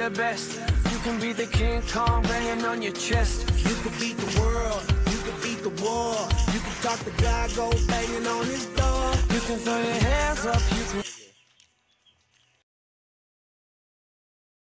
the best. You can be the King Kong banging on your chest. You can beat the world, you can beat the war. You can talk to God, go banging on his door. You can throw your hands up, you can